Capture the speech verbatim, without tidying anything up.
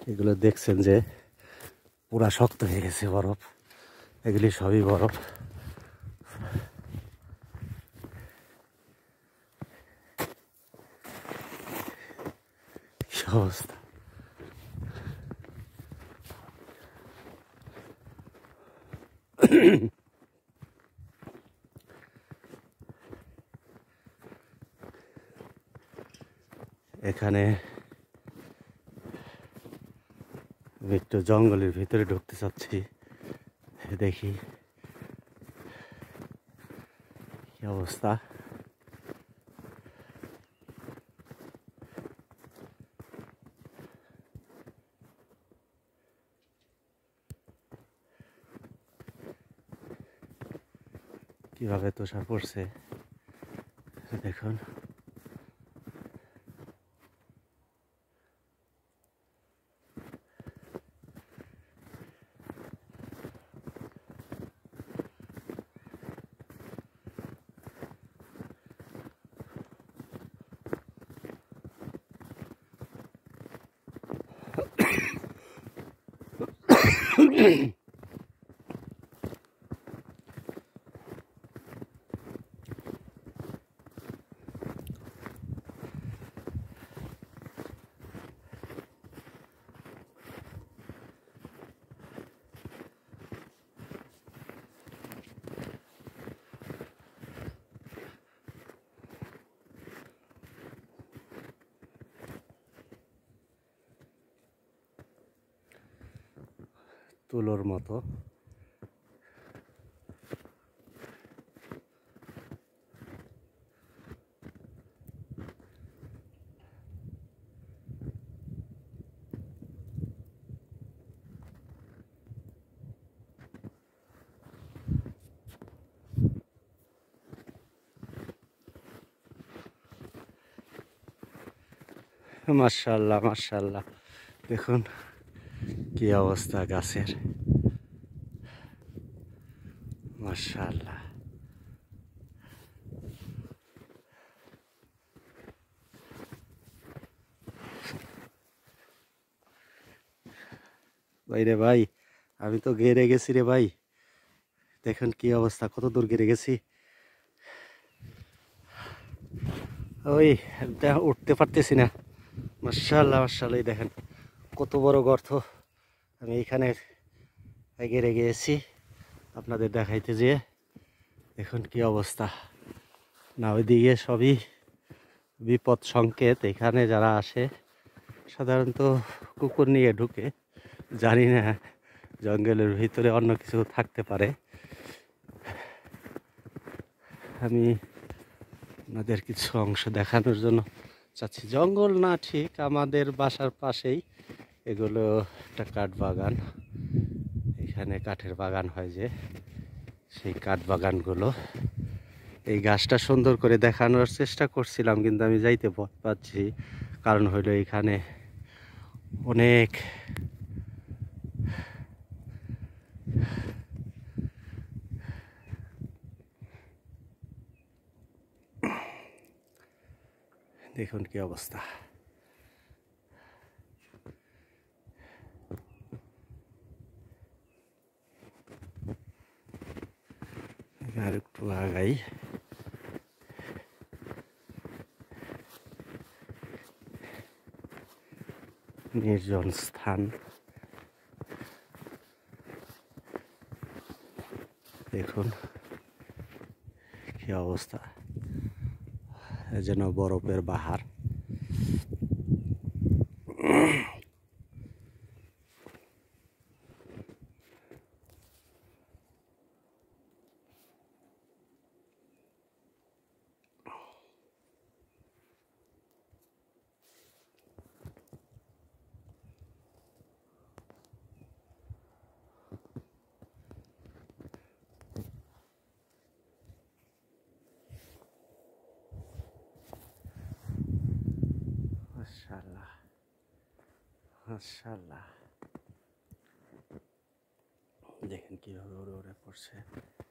এগুলো দেখছেন যে পুরা শক্ত হয়ে গেছে বরফ, এগুলি সবই বরফ। কি অবস্থা! এখানে আমি একটু জঙ্গলের ভিতরে ঢুকতে চাচ্ছি, দেখি কি অবস্থা। কিভাবে তুষার পড়ছে দেখুন। তুলোর মতো মাশাআল্লাহ মাশাআল্লাহ, দেখুন কি অবস্থা গাছের, মাশাআল্লাহ। ভাই রে ভাই, আমি তো গেড়ে গেছি রে ভাই, দেখুন কি অবস্থা, কত দূর গেড়ে গেছি। ওই উঠতে পারতেছি না। মাশাআল্লাহ মাশাআল্লাহ, দেখেন কত বড় গর্ত, আমি এইখানে গেড়ে গিয়েছি আপনাদের দেখাইতে যেয়ে। দেখুন কি অবস্থা, না ওইদিকে সবই বিপদ সংকেত। এখানে যারা আসে সাধারণত কুকুর নিয়ে ঢুকে, জানি না জঙ্গলের ভিতরে অন্য কিছু থাকতে পারে। আমি আপনাদের কিছু অংশ দেখানোর জন্য চাচ্ছি। জঙ্গল না ঠিক, আমাদের বাসার পাশেই এগুলো একটা কাঠ বাগান, এখানে কাঠের বাগান হয় যে, সেই কাঠ বাগানগুলো। এই গাছটা সুন্দর করে দেখানোর চেষ্টা করছিলাম, কিন্তু আমি যাইতে পারছি, কারণ হইলো এখানে অনেক দেখুন কি অবস্থা। আর একটু আগাই, নির্জন স্থান, দেখুন কি অবস্থা, যেন বরফের বাহার। মাশাআল্লাহ মাশাআল্লাহ, দেখেন কিভাবে উড়ে উড়ে পড়ছে।